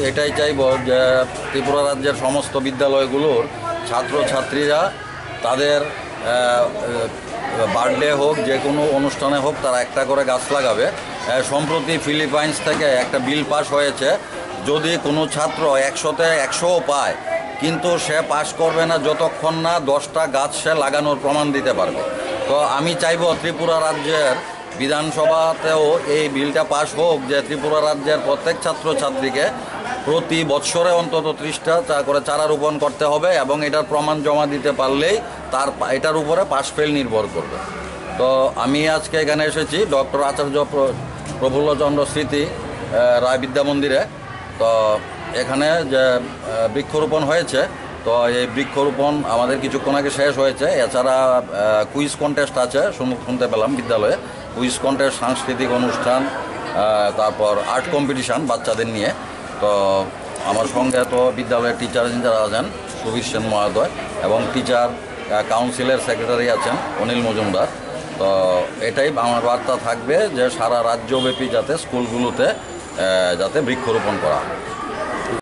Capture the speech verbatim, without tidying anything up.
এটাই চাইব যে ত্রিপুরা রাজ্যের সমস্ত বিদ্যালয়গুলোর ছাত্রছাত্রীরা তাদের বার্থডে হোক, যে কোনো অনুষ্ঠানে হোক, তারা একটা করে গাছ লাগাবে। সম্প্রতি ফিলিপাইন্স থেকে একটা বিল পাস হয়েছে, যদি কোনো ছাত্র একশোতে একশোও পায়, কিন্তু সে পাস করবে না যতক্ষণ না দশটা গাছ সে লাগানোর প্রমাণ দিতে পারবে। তো আমি চাইব ত্রিপুরা রাজ্যের বিধানসভাতেও এই বিলটা পাস হোক, যে ত্রিপুরা রাজ্যের প্রত্যেক ছাত্রছাত্রীকে প্রতি বৎসরে অন্তত ত্রিশটা করে চারা রোপণ করতে হবে, এবং এটার প্রমাণ জমা দিতে পারলেই তার এটার উপরে পাস ফেল নির্ভর করবে। তো আমি আজকে এখানে এসেছি ডক্টর আচার্য প্রফুল্লচন্দ্র স্মৃতি রায় বিদ্যা মন্দিরে। তো এখানে যে বৃক্ষরোপণ হয়েছে, তো এই বৃক্ষরোপণ আমাদের কিছুক্ষণ আগে শেষ হয়েছে। এছাড়া কুইজ কন্টেস্ট আছে শুনতে পেলাম বিদ্যালয়ে, কুইজ কন্টেস্ট, সাংস্কৃতিক অনুষ্ঠান, তারপর আর্ট কম্পিটিশান বাচ্চাদের নিয়ে। তো আমার সঙ্গে তো বিদ্যালয়ের টিচার যারা আছেন সুবীর সেন মহোদয়, এবং টিচার কাউন্সিলের সেক্রেটারি আছেন অনিল মজুমদার। তো এটাই আমার বার্তা থাকবে যে সারা রাজ্যব্যাপী যাতে স্কুলগুলোতে যাতে বৃক্ষরোপণ করা হয়।